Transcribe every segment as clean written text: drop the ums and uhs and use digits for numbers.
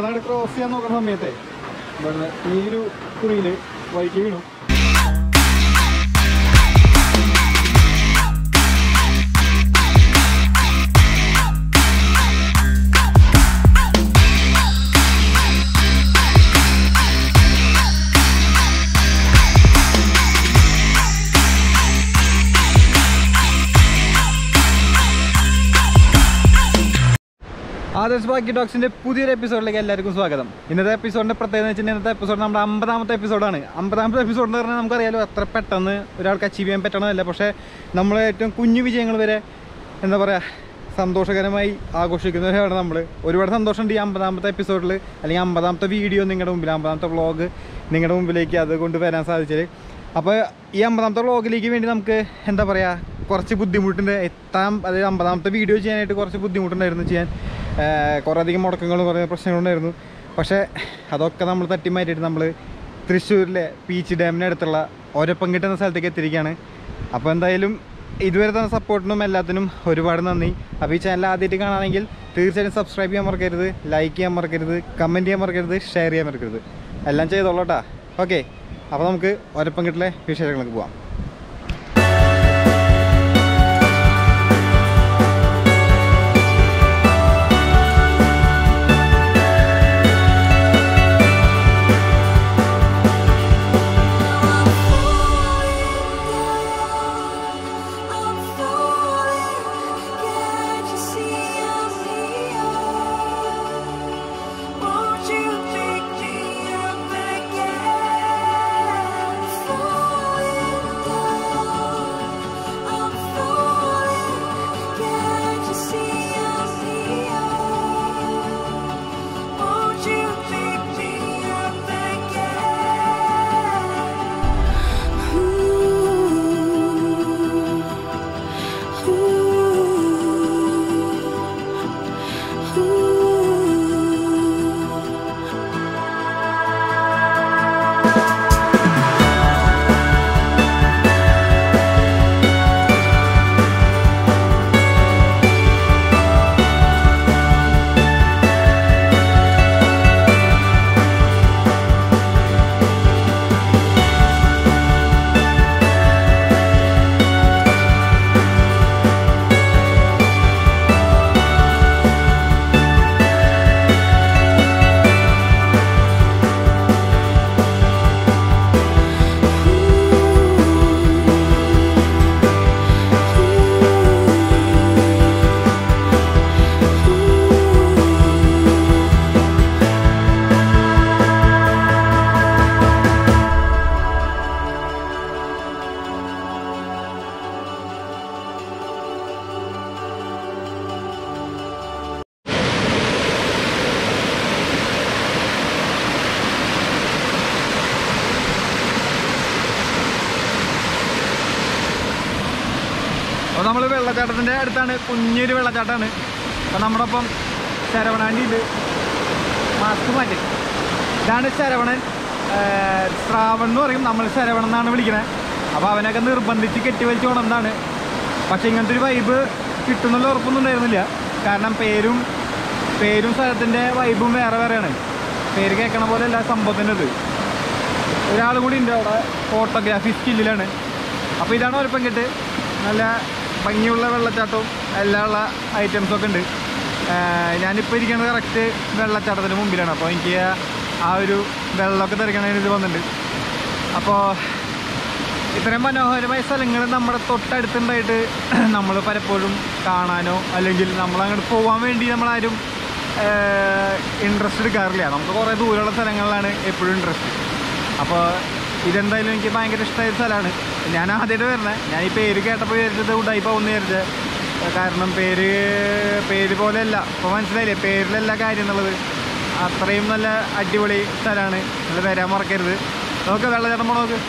ഇവിടെ ക്രോസ് ചെയ്യാൻ നോക്കുന്ന സമയത്തെ ഇവിടെ ഈ ഒരു കുറിയിൽ വൈകി വീണു. ആദർശ് വാക്കി ടോക്സിൻ്റെ പുതിയൊരു എപ്പിസോഡിലേക്ക് എല്ലാവർക്കും സ്വാഗതം. ഇന്നത്തെ എപ്പിസോഡിൻ്റെ പ്രത്യേകത വെച്ചാൽ ഇന്നത്തെ എപ്പിസോഡ് നമ്മുടെ 50ാമത്തെ എപ്പിസോഡാണ്. 50ാമത്തെ എപ്പിസോഡ് എന്ന് പറഞ്ഞാൽ നമുക്കറിയാലോ എത്ര പെട്ടെന്ന് ഒരാൾക്ക് അച്ചീവ് ചെയ്യാൻ പറ്റണമെന്നല്ല. പക്ഷേ നമ്മൾ ഏറ്റവും കുഞ്ഞു വിജയങ്ങൾ വരെ എന്താ പറയുക സന്തോഷകരമായി ആഘോഷിക്കുന്നവരാണ് നമ്മൾ. ഒരുപാട് സന്തോഷമുണ്ട് ഈ 50ാമത്തെ എപ്പിസോഡിൽ, അല്ലെങ്കിൽ 50ാമത്തെ വീഡിയോ നിങ്ങളുടെ മുമ്പിൽ, 50ാമത്തെ വ്ളോഗ് നിങ്ങളുടെ മുമ്പിലേക്ക് അത് കൊണ്ടുവരാൻ സാധിച്ചത്. അപ്പോൾ ഈ 50ാമത്തെ വ്ളോഗിലേക്ക് വേണ്ടി നമുക്ക് എന്താ പറയുക കുറച്ച് ബുദ്ധിമുട്ടുണ്ട് എത്താൻ. അതായത് 50ാമത്തെ വീഡിയോ ചെയ്യാനായിട്ട് കുറച്ച് ബുദ്ധിമുട്ടുണ്ടായിരുന്നു ചെയ്യാൻ. കുറേ അധികം മുടക്കങ്ങളും കുറേ പ്രശ്നങ്ങളുണ്ടായിരുന്നു. പക്ഷേ അതൊക്കെ നമ്മൾ തട്ടി മാറ്റിയിട്ട് നമ്മൾ തൃശ്ശൂരിലെ പീച്ചി ഡാമിനടുത്തുള്ള ഓരപ്പൻകെട്ട് എന്ന സ്ഥലത്തേക്ക് എത്തിയിരിക്കുകയാണ്. അപ്പോൾ എന്തായാലും ഇതുവരെ തന്നെ സപ്പോർട്ടിനും എല്ലാത്തിനും ഒരുപാട് നന്ദി. അപ്പോൾ ഈ ചാനൽ ആദ്യമായിട്ട് കാണുകയാണെങ്കിൽ തീർച്ചയായിട്ടും സബ്സ്ക്രൈബ് ചെയ്യാൻ മറക്കരുത്, ലൈക്ക് ചെയ്യാൻ മറക്കരുത്, കമൻറ്റ് ചെയ്യാൻ മറക്കരുത്, ഷെയർ ചെയ്യാൻ മറക്കരുത്. എല്ലാം ചെയ്തോളൂ കേട്ടോ. ഓക്കെ, അപ്പോൾ നമുക്ക് ഓരപ്പൻകെട്ടിലെ വിശേഷങ്ങൾക്ക് പോവാം. അപ്പോൾ നമ്മൾ വെള്ളച്ചാട്ടത്തിൻ്റെ അടുത്താണ്, കുഞ്ഞൊരു വെള്ളച്ചാട്ടമാണ്. അപ്പോൾ നമ്മുടെ ഒപ്പം ശരവണാണ്ടിയുണ്ട്. മാസ്ക് മാറ്റി. ഇതാണ് ശരവണൻ, ശ്രാവൺ എന്ന് പറയും, നമ്മൾ ശരവണൻ എന്നാണ് വിളിക്കുന്നത്. അപ്പോൾ അവനൊക്കെ നിർബന്ധിച്ച് കെട്ടിവലിച്ച് കൊണ്ടെന്നാണ്. പക്ഷേ ഇങ്ങനത്തെ ഒരു വൈബ് കിട്ടുന്നുള്ള ഉറപ്പൊന്നും ഉണ്ടായിരുന്നില്ല. കാരണം പേരും സ്ഥലത്തിൻ്റെ വൈബും വേറെ വേറെയാണ്. പേര് കേൾക്കണ പോലെ അല്ല സംഭവത്തിൻ്റെ ഇത്. ഒരാൾ കൂടി ഉണ്ട് അവിടെ, ഫോട്ടോഗ്രാഫി സ്കില്ലിലാണ്. അപ്പോൾ ഇതാണ് ഓരപ്പൻകെട്ട്. നല്ല ഭംഗിയുള്ള വെള്ളച്ചാട്ടവും എല്ലാം ഉള്ള ഐറ്റംസൊക്കെ ഉണ്ട്. ഞാനിപ്പോൾ ഇരിക്കുന്നത് കറക്റ്റ് വെള്ളച്ചാട്ടത്തിന് മുമ്പിലാണ്. അപ്പോൾ എനിക്ക് ആ ഒരു വെള്ളമൊക്കെ തെറിക്കണതിന് ഇത് വന്നിട്ടുണ്ട്. അപ്പോൾ ഇത്രയും മനോഹരമായ സ്ഥലങ്ങൾ നമ്മുടെ തൊട്ടടുത്തുണ്ടായിട്ട് നമ്മൾ പലപ്പോഴും കാണാനോ അല്ലെങ്കിൽ നമ്മളങ്ങോട്ട് പോകാൻ വേണ്ടി നമ്മളാരും ഇൻട്രസ്റ്റ് എടുക്കാറില്ല. നമുക്ക് കുറേ ദൂരമുള്ള സ്ഥലങ്ങളിലാണ് എപ്പോഴും ഇൻട്രസ്റ്റ്. അപ്പോൾ ഇതെന്തായാലും എനിക്ക് ഭയങ്കര ഇഷ്ടമായ സ്ഥലമാണ്. ഞാൻ ആദ്യമായിട്ട് വരുന്നത്. ഞാൻ ഈ പേര് കേട്ടപ്പോൾ വിചാരിച്ചത് ഉടായിപ്പാവുമെന്ന് വിചാരിച്ചത്. കാരണം പേര് പോലെയല്ല. അപ്പോൾ മനസ്സിലായില്ലേ പേരിലല്ല കാര്യം എന്നുള്ളത്. അത്രയും നല്ല അടിപൊളി സ്ഥലമാണ്. നിങ്ങൾ വരാൻ മറക്കരുത്. നോക്ക് വെള്ളച്ചാട്ടം പോണോ നോക്ക്.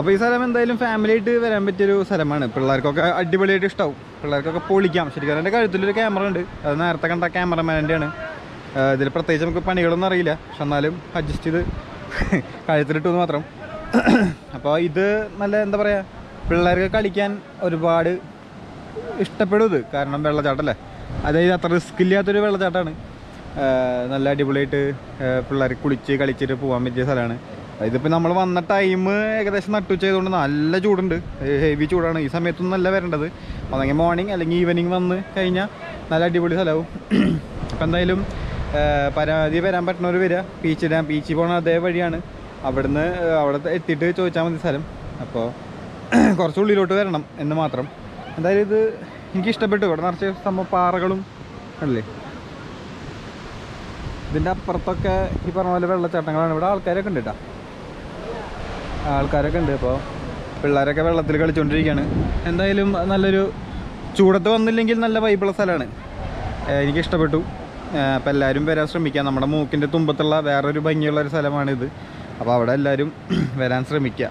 അപ്പോൾ ഈ സ്ഥലം എന്തായാലും ഫാമിലി ആയിട്ട് വരാൻ പറ്റിയൊരു സ്ഥലമാണ്. പിള്ളേർക്കൊക്കെ അടിപൊളിയായിട്ട് ഇഷ്ടമാവും. പിള്ളേർക്കൊക്കെ പൊളിക്കാം. ശരിക്കും എൻ്റെ കഴുത്തിലൊരു ക്യാമറ ഉണ്ട്. അത് നേരത്തെ കണ്ട ക്യാമറമാൻ്റെയാണ്. ഇതിൽ പ്രത്യേകിച്ച് നമുക്ക് പണികളൊന്നും അറിയില്ല, പക്ഷെ എന്നാലും അഡ്ജസ്റ്റ് ചെയ്ത് കഴുത്തിലിട്ടു മാത്രം. അപ്പോൾ ഇത് നല്ല എന്താ പറയുക, പിള്ളേർക്ക് കളിക്കാൻ ഒരുപാട് ഇഷ്ടപ്പെടും ഇത്. കാരണം വെള്ളച്ചാട്ടമല്ലേ, അതായത് അത്ര റിസ്ക് ഇല്ലാത്തൊരു വെള്ളച്ചാട്ടമാണ്. നല്ല അടിപൊളിയായിട്ട് പിള്ളേർ കുളിച്ച് കളിച്ചിട്ട് പോകാൻ പറ്റിയ സ്ഥലമാണ്. ഇതിപ്പോൾ നമ്മൾ വന്ന ടൈം ഏകദേശം നട്ടുച്ച ചെയ്തുകൊണ്ട് നല്ല ചൂടുണ്ട്, ഹെവി ചൂടാണ്. ഈ സമയത്തൊന്നും നല്ല വരേണ്ടത്, അല്ലെങ്കിൽ മോർണിംഗ് അല്ലെങ്കിൽ ഈവനിങ് വന്ന് കഴിഞ്ഞാൽ നല്ല അടിപൊളി സ്ഥലമാവും. അപ്പോൾ എന്തായാലും പരമാവധി വരാൻ പറ്റുന്നവർ വരിക. പീച്ചി പോകണ അതേ വഴിയാണ്. അവിടെ എത്തിയിട്ട് ചോദിച്ചാൽ മതി സ്ഥലം. അപ്പോൾ കുറച്ച് ഉള്ളിലോട്ട് വരണം എന്ന് മാത്രം. എന്തായാലും ഇത് എനിക്ക് ഇഷ്ടപ്പെട്ടു. ഇവിടെ നിറച്ച് സംഭവം പാറകളും അല്ലേ. ഇതിൻ്റെ അപ്പുറത്തൊക്കെ ഈ പറഞ്ഞ പോലെ വെള്ളച്ചാട്ടങ്ങളാണ്. ഇവിടെ ആൾക്കാരൊക്കെ ഉണ്ട് കേട്ടോ, ആൾക്കാരൊക്കെ ഉണ്ട്. അപ്പോൾ പിള്ളേരൊക്കെ വെള്ളത്തിൽ കളിച്ചുകൊണ്ടിരിക്കുകയാണ്. എന്തായാലും നല്ലൊരു ചൂടത്ത് വന്നില്ലെങ്കിൽ നല്ല വൈബുള്ള സ്ഥലമാണ്. എനിക്കിഷ്ടപ്പെട്ടു. അപ്പോൾ എല്ലാവരും വരാൻ ശ്രമിക്കുക. നമ്മുടെ മൂക്കിൻ്റെ തുമ്പത്തുള്ള വേറൊരു ഭംഗിയുള്ളൊരു സ്ഥലമാണിത്. അപ്പോൾ അവിടെ എല്ലാവരും വരാൻ ശ്രമിക്കുക.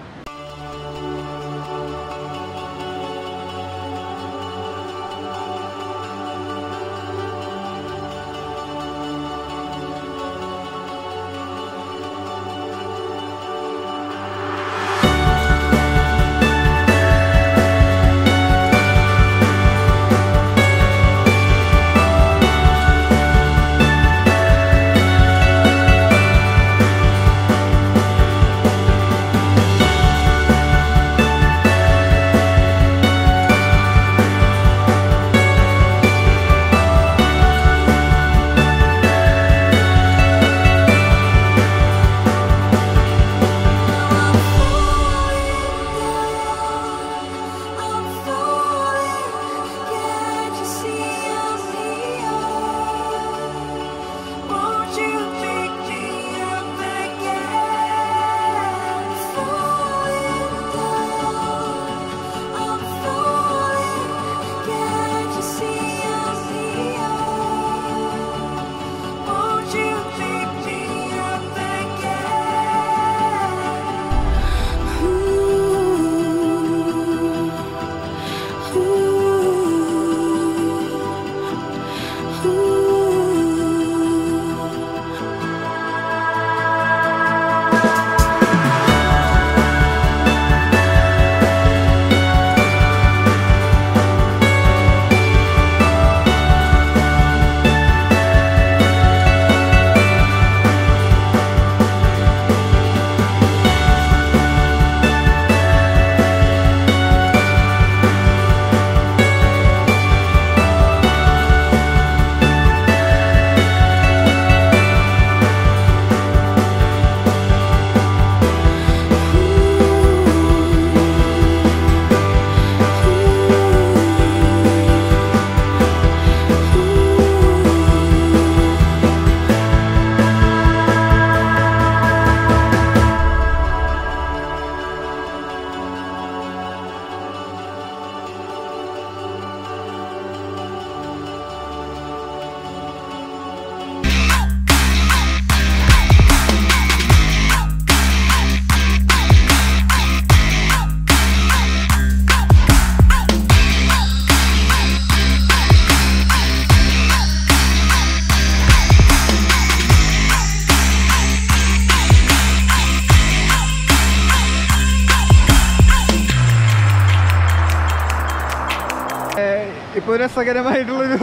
ഇപ്പോൾ രസകരമായിട്ടുള്ളൊരു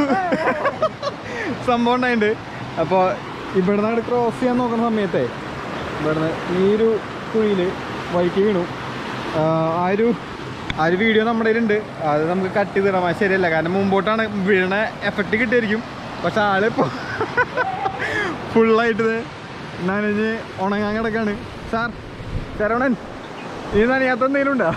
സംഭവം ഉണ്ടായിട്ടുണ്ട്. അപ്പോൾ ഇവിടെ നിന്ന് ക്രോസ് ചെയ്യാൻ നോക്കുന്ന സമയത്തെ ഇവിടുന്ന് ഈ ഒരു കുഴിയിൽ വഴിക്ക് വീണു. ആ ഒരു വീഡിയോ നമ്മുടെ കയ്യിലുണ്ട്. അത് നമുക്ക് കട്ട് ചെയ്തിടാം. അത് ശരിയല്ല, കാരണം മുമ്പോട്ടാണ് വീണ എഫക്റ്റ് കിട്ടിയായിരിക്കും. പക്ഷെ ആളിപ്പോൾ ഫുള്ളായിട്ട് നനഞ്ഞ് ഉണങ്ങാൻ കിടക്കാണ്. സാർ ശരവണൻ, ഈ നനയാത്ത എന്തെങ്കിലും ഉണ്ടോ?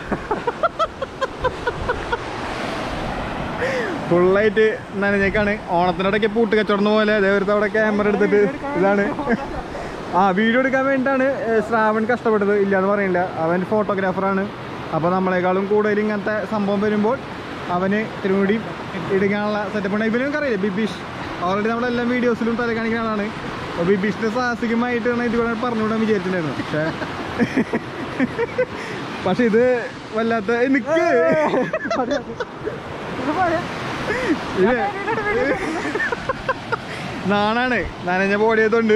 ഫുള്ളായിട്ട് നനഞ്ഞേക്കാണ്. ഓണത്തിനിടയ്ക്ക് പൂട്ട് കച്ചവടം പോലെ അതേപോലത്തെ അവിടെ ക്യാമറ എടുത്തിട്ട് ഇതാണ്. വീഡിയോ എടുക്കാൻ വേണ്ടിയിട്ടാണ് ശ്രാവൺ കഷ്ടപ്പെട്ടത്, ഇല്ലയെന്ന് പറയില്ല. അവൻ ഫോട്ടോഗ്രാഫറാണ്. അപ്പോൾ നമ്മളെക്കാളും കൂടുതൽ ഇങ്ങനത്തെ സംഭവം വരുമ്പോൾ അവന് തിരുമുടി എടുക്കാനുള്ള സെറ്റപ്പാണ്. ഇവനൊക്കെ അറിയില്ലേ ബിബീഷ്, ഓൾറെഡി നമ്മളെല്ലാം വീഡിയോസിലും തല കാണിക്കുന്ന ആളാണ്. അപ്പോൾ ബിബീഷിൻ്റെ സാഹസികമായിട്ടാണ് ഇതുപോലെ പറഞ്ഞുകൂടാൻ വിചാരിച്ചിട്ടുണ്ടായിരുന്നു. പക്ഷേ പക്ഷെ ഇത് വല്ലാത്ത നിക്ക് നാണാണ് നനഞ്ഞ ബോഡിയതുകൊണ്ട്.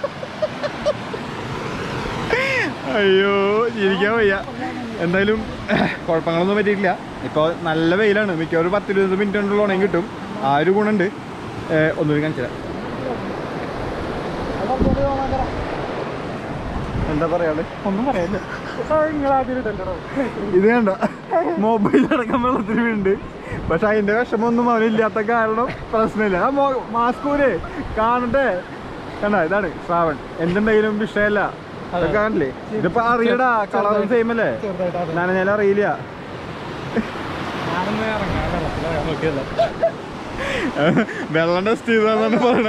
അയ്യോ ചിരിക്കാൻ വയ്യ. എന്തായാലും കുഴപ്പങ്ങളൊന്നും പറ്റിയിട്ടില്ല. ഇപ്പോൾ നല്ല വെയിലാണ്. മിക്കവാറും 10-20 മിനിറ്റ് കൊണ്ടുള്ള ഉണങ്ങി കിട്ടും. ആ ഒരു ഗുണമുണ്ട്. ഒന്നുകൂടി കാണിച്ചില്ല. എന്താ പറയാള്? ഒന്നും പറയാല്ല. ഇത് കണ്ട മൊബൈൽ അടക്കം വെള്ളത്തിൽ വീണ്ട്. പക്ഷെ അതിന്റെ വിഷമൊന്നും അവനില്ലാത്ത കാരണം പ്രശ്നമില്ല. ആ മാസ്ക് പോലെ കാണട്ടെ. കണ്ട ഇതാണ് ശ്രാവൺ. എന്തുണ്ടെങ്കിലും വിഷയമല്ല. അതൊക്കെ കാണില്ലേ? ഇതിപ്പോ അറിയടാ, കളറും സെയിം അല്ലേ? നനഞ്ഞാലും അറിയില്ല. വെള്ളം ടെസ്റ്റ് ചെയ്താന്നാണ് പറയണേ.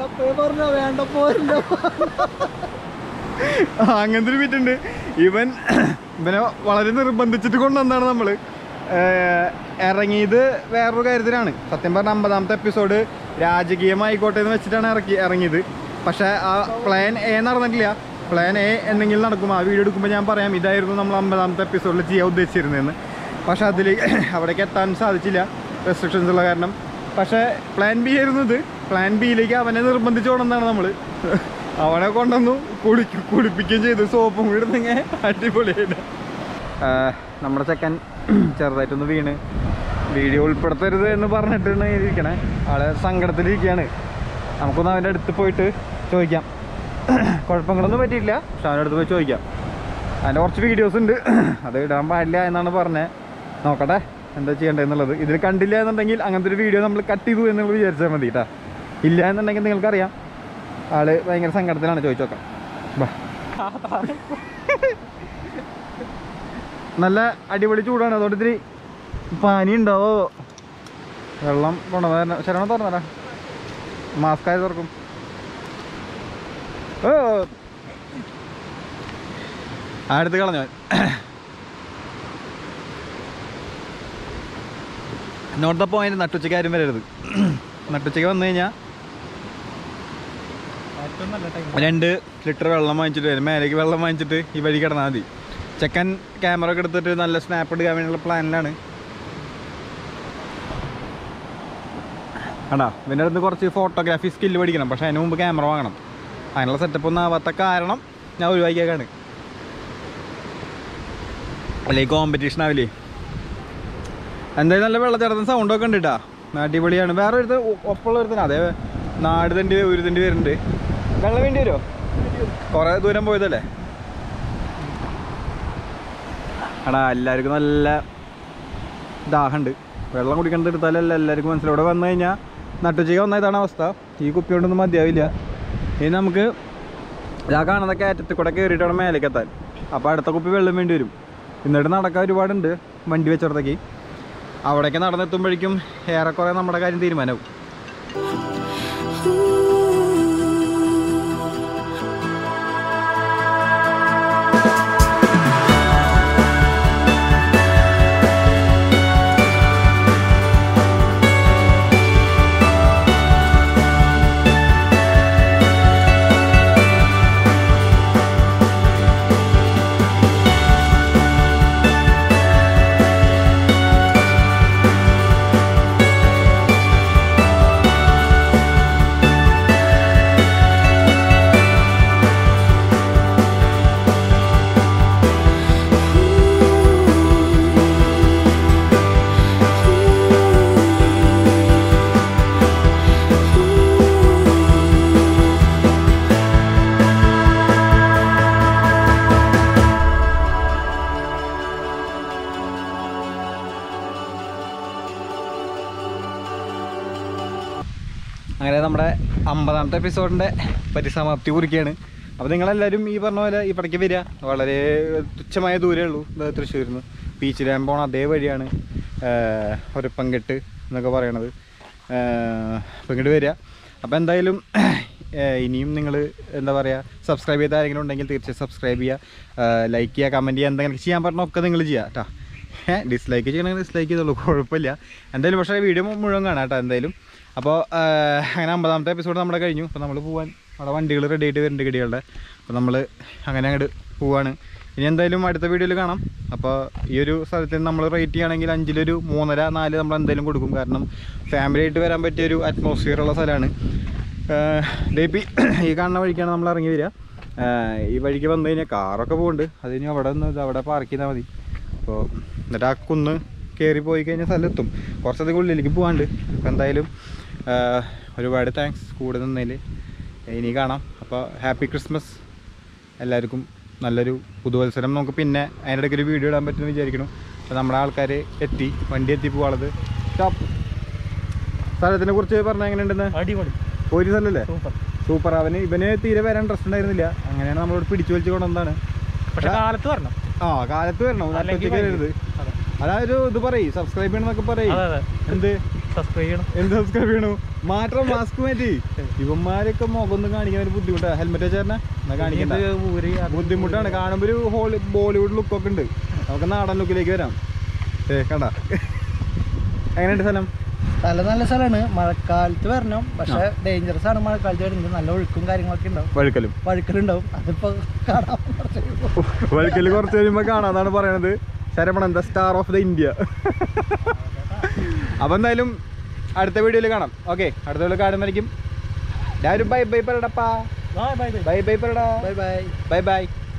അങ്ങനത്തെ ഒരു വിറ്റുണ്ട്. ഇവനെ വളരെ നിർബന്ധിച്ചിട്ട് കൊണ്ടുവന്നാണ് നമ്മള് ഇറങ്ങിയത്. വേറൊരു കാര്യത്തിനാണ്. സത്യം പറഞ്ഞ 50ാമത്തെ എപ്പിസോഡ് രാജകീയമായിക്കോട്ടെ എന്ന് വെച്ചിട്ടാണ് ഇറങ്ങിയത്. പക്ഷെ ആ പ്ലാൻ എ നടന്നിട്ടില്ല. പ്ലാൻ എ എന്തെങ്കിലും നടക്കും. ആ വീഡിയോ എടുക്കുമ്പോൾ ഞാൻ പറയാം ഇതായിരുന്നു നമ്മൾ 50ാമത്തെ എപ്പിസോഡിൽ ചെയ്യാൻ ഉദ്ദേശിച്ചിരുന്നതെന്ന്. പക്ഷെ അതിൽ അവിടേക്ക് എത്താൻ സാധിച്ചില്ല, റെസ്ട്രിക്ഷൻസ് ഉള്ള കാരണം. പക്ഷേ പ്ലാൻ ബി ആയിരുന്നത്. പ്ലാൻ ബിയിലേക്ക് അവനെ നിർബന്ധിച്ച് കൊണ്ടുവന്നാണ് നമ്മൾ. അവനെ കൊണ്ടുവന്നു, കുളിപ്പിക്കുകയും ചെയ്തു. സോപ്പും കൂടി ഇടുന്നെങ്കിൽ അടിപൊളിയായിട്ട്. നമ്മുടെ ചെക്കൻ ചെറുതായിട്ടൊന്ന് വീണ്. വീഡിയോ ഉൾപ്പെടുത്തരുത് എന്ന് പറഞ്ഞിട്ടാണ് ഇരിക്കണേ. ആളെ സങ്കടത്തിലിരിക്കുകയാണ്. നമുക്കൊന്ന് അവൻ്റെ അടുത്ത് പോയിട്ട് ചോദിക്കാം. കുഴപ്പങ്ങളൊന്നും പറ്റിയിട്ടില്ല, പക്ഷെ അവൻ്റെ അടുത്ത് പോയി ചോദിക്കാം. അതിൻ്റെ കുറച്ച് വീഡിയോസ് ഉണ്ട്, അത് ഇടാൻ പാടില്ല എന്നാണ് പറഞ്ഞത്. നോക്കട്ടെ എന്താ ചെയ്യേണ്ടതെന്നുള്ളത്. ഇതിൽ കണ്ടില്ല എന്നുണ്ടെങ്കിൽ അങ്ങനത്തെ ഒരു വീഡിയോ നമ്മൾ കട്ട് ചെയ്തു എന്നുള്ളത് വിചാരിച്ചാൽ മതി കേട്ടോ. ഇല്ല എന്നുണ്ടെങ്കിൽ നിങ്ങൾക്കറിയാം ആള് ഭയങ്കര സങ്കടത്തിലാണ്. ചോദിച്ചു നോക്കാം. നല്ല അടിപൊളി ചൂടാണ്. അതുകൊണ്ട് ഇത്തിരി പനി ഉണ്ടാവോ? വെള്ളം കൊണ്ടുവന്ന ശരണം തുറന്നടാ. മാസ്ക് ആയി തുറക്കും. ഓ അടുത്ത് കളഞ്ഞോ. Note the point. നട്ടുച്ചയ്ക്ക് ആരും വരരുത്. നട്ടുച്ചയ്ക്ക് വന്നു കഴിഞ്ഞാൽ 2 ലിറ്റർ വെള്ളം വാങ്ങിച്ചിട്ട് വരും. മേലേക്ക് വെള്ളം വാങ്ങിച്ചിട്ട് ഈ വഴി കിടന്നാൽ മതി. ചെക്കൻ ക്യാമറ ഒക്കെ എടുത്തിട്ട് നല്ല സ്നാപ്പ് എടുക്കാൻ വേണ്ടിയുള്ള പ്ലാനിലാണ്. ആടാ ഇവൻ്റെ അടുത്ത് കുറച്ച് ഫോട്ടോഗ്രാഫി സ്കില്ല് പഠിക്കണം. പക്ഷേ അതിന് മുമ്പ് ക്യാമറ വാങ്ങണം. അതിനുള്ള സെറ്റപ്പ് ഒന്നും ആവാത്ത കാരണം ഞാൻ ഒഴിവാക്കിയേക്കാണ്. അല്ലെങ്കിൽ കോമ്പറ്റീഷൻ ആവില്ലേ. എന്തായാലും നല്ല വെള്ളച്ചാട്ടത്തിന് സൗണ്ടൊക്കെ ഉണ്ട് കേട്ടോ. അടിപൊളിയാണ്. വേറെ ഒരു ഒപ്പമുള്ള ഒരുത്തിന് അതേ നാട് തണ്ടി ഒരു തണ്ടി വരുന്നുണ്ട്. വെള്ളം വേണ്ടി വരുമോ? കുറേ ദൂരം പോയതല്ലേ. എടാ എല്ലാവർക്കും നല്ല ദാഹമുണ്ട്. വെള്ളം കുടിക്കേണ്ടത് എടുത്താലല്ല എല്ലാവർക്കും മനസ്സിലാവും. ഇവിടെ വന്നു കഴിഞ്ഞാൽ നട്ടുച്ചയ്ക്ക് വന്ന ഇതാണ് അവസ്ഥ. ഈ കുപ്പി കൊണ്ടൊന്നും മതിയാവില്ല. ഇനി നമുക്ക് ഇതാ കാണുന്ന കയറ്റത്തിൽ കൂടെ കയറിയിട്ടാണ് മേലേക്ക് എത്താൻ. അപ്പോൾ അടുത്ത കുപ്പി വെള്ളം വേണ്ടി വരും. എന്നിട്ട് നടക്കാൻ ഒരുപാടുണ്ട് വണ്ടി വെച്ചിടത്തേക്ക്. അവിടേക്ക് നടന്നെത്തുമ്പോഴേക്കും ഏറെക്കുറെ നമ്മുടെ കാര്യം തീരുമാനമാവും. അങ്ങനെ നമ്മുടെ 50ാമത്തെ എപ്പിസോഡിൻ്റെ പരിസമാപ്തി കുറിക്കുകയാണ്. അപ്പോൾ നിങ്ങളെല്ലാവരും ഈ പറഞ്ഞ പോലെ ഇവിടേക്ക് വരിക. വളരെ തുച്ഛമായ ദൂരമേ ഉള്ളൂ. തൃശ്ശൂരിൽ നിന്ന് പീച്ചി ഡാം പോകണം അതേ വഴിയാണ് ഒരപ്പൻകെട്ട് എന്നൊക്കെ പറയണത്. അപ്പോൾ ഇങ്ങോട്ട് വരിക. അപ്പോൾ എന്തായാലും ഇനിയും നിങ്ങൾ എന്താ പറയുക, സബ്സ്ക്രൈബ് ചെയ്ത ആരെങ്കിലും ഉണ്ടെങ്കിൽ തീർച്ചയായും സബ്സ്ക്രൈബ് ചെയ്യുക, ലൈക്ക് ചെയ്യുക, കമൻറ്റ് ചെയ്യുക, എന്തെങ്കിലും ചെയ്യാൻ പറഞ്ഞൊക്കെ നിങ്ങൾ ചെയ്യുക കേട്ടോ. ഡിസ്ലൈക്ക് ചെയ്യണമെങ്കിൽ ഡിസ്ലൈക്ക് ചെയ്തോളൂ, കുഴപ്പമില്ല. എന്തായാലും പക്ഷേ വീഡിയോ മുഴുവൻ കാണാം കേട്ടോ എന്തായാലും. അപ്പോൾ അങ്ങനെ 50ാമത്തെ എപ്പിസോഡ് നമ്മുടെ കഴിഞ്ഞു. അപ്പോൾ നമ്മൾ പോകാൻ അവിടെ വണ്ടികൾ റെഡി ആയിട്ട് വരുന്നുണ്ട് ഗഡികളുടെ. അപ്പോൾ നമ്മൾ അങ്ങനെ അങ്ങോട്ട് പോവാണ്. ഇനി എന്തായാലും അടുത്ത വീഡിയോയിൽ കാണാം. അപ്പോൾ ഈ ഒരു സ്ഥലത്തിന് നമ്മൾ റേറ്റ് ചെയ്യുകയാണെങ്കിൽ 5-1 3.5 4 നമ്മൾ എന്തായാലും കൊടുക്കും. കാരണം ഫാമിലി ആയിട്ട് വരാൻ പറ്റിയൊരു അറ്റ്മോസ്ഫിയർ ഉള്ള സ്ഥലമാണ്. ഈ കാണുന്ന വഴിക്കാണ് നമ്മൾ ഇറങ്ങി വരിക. ഈ വഴിക്ക് വന്നു കഴിഞ്ഞാൽ കാറൊക്കെ പോകുന്നുണ്ട്. അതിന് അവിടെ പാർക്ക് ചെയ്താൽ മതി. അപ്പോൾ എന്നിട്ട് ആ കുന്ന് കയറി പോയി കഴിഞ്ഞാൽ സ്ഥലത്തെത്തും. കുറച്ചധികം ഉള്ളിലേക്ക് പോകാണ്ട്. അപ്പോൾ എന്തായാലും ഒരുപാട് താങ്ക്സ് കൂടെ നിന്നതിൽ. ഇനി കാണാം. അപ്പോൾ ഹാപ്പി ക്രിസ്മസ് എല്ലാവർക്കും. നല്ലൊരു പുതുവത്സരം. നമുക്ക് പിന്നെ അതിനിടയ്ക്ക് ഒരു വീഡിയോ ഇടാൻ പറ്റുമെന്ന് വിചാരിക്കണം. അപ്പോൾ നമ്മുടെ ആൾക്കാർ വണ്ടി എത്തി പോകാനുള്ളത്. സ്റ്റോപ്പ്. സ്ഥലത്തിനെ കുറിച്ച് പറഞ്ഞാൽ എങ്ങനെയുണ്ടെന്ന്? അടിപൊളി ഒരു സ്ഥലമല്ലേ? സൂപ്പർ. ഇവന് തീരെ വരാൻ ഇൻട്രസ്റ്റ് ഉണ്ടായിരുന്നില്ല. അങ്ങനെയാണ് നമ്മളോട് പിടിച്ചു വലിച്ചു കൊണ്ടുവന്നതാണ്. പക്ഷെ കാലത്ത് വരണം. കാലത്ത് വരണം. വരരുത്. അതായത് ഇത് പറയും സബ്സ്ക്രൈബ് ചെയ്യണമെന്നൊക്കെ പറയും. എന്ത് സബ്സ്ക്രൈബ് ചെയ്യണു? മാറ്റം മാസ്ക് മാറ്റി. ഇവന്മാരൊക്കെ മുഖം ഒന്ന് കാണിക്കാൻ ഒരു ബുദ്ധിമുട്ടാണ്. ഹെൽമെറ്റ് വെച്ചാൽ കാണിക്കേണ്ട ബുദ്ധിമുട്ടാണ്. കാണുമ്പോൾ ഒരു ബോളിവുഡ് ലുക്കൊക്കെ ഉണ്ട്. നമുക്ക് നാടൻ ലുക്കിലേക്ക് വരാം. കണ്ട എങ്ങനെയുണ്ട് സ്ഥലം? നല്ല സ്ഥലമാണ്. മഴക്കാലത്ത് വരണം. പക്ഷെ ഡേഞ്ചറസ് ആണ് മഴക്കാലത്ത് വരുന്നത്. നല്ല ഒഴുക്കും കാര്യങ്ങളൊക്കെ ഉണ്ടാവും. വഴുക്കലുണ്ടാവും. അതിപ്പോ കാണാം. വഴുക്കല് കുറച്ച് കഴിയുമ്പോ കാണാന്നാണ് പറയണത്. Saravanan the star of the India. അപ്പൊ എന്തായാലും അടുത്ത വീഡിയോയിൽ കാണാം. ഓക്കെ, അടുത്ത വീഡിയോ കാണുമായിരിക്കും. ബൈ ബൈ പറയടപ്പാ. ബൈ ബൈ പറയടാ. Bye by.